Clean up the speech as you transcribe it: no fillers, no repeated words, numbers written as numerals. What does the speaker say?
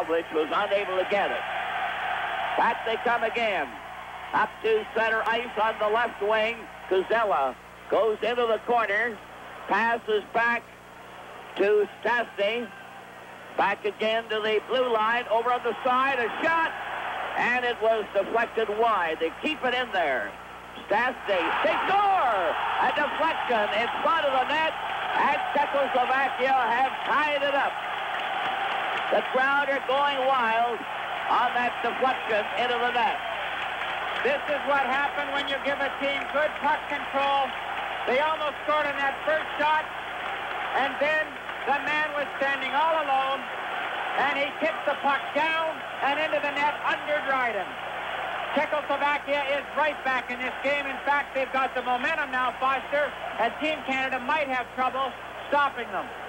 which was unable to get it. Back they come again. Up to center ice on the left wing. Kuzella goes into the corner. Passes back to Stastny. Back again to the blue line. Over on the side. A shot. And it was deflected wide. They keep it in there. Stastny. They score! A deflection in front of the net. And Czechoslovakia have tied it up. The crowd are going wild on that deflection into the net. This is what happened when you give a team good puck control. They almost scored on that first shot, and then the man was standing all alone, and he kicked the puck down and into the net under Dryden. Czechoslovakia is right back in this game. In fact, they've got the momentum now, Foster, and Team Canada might have trouble stopping them.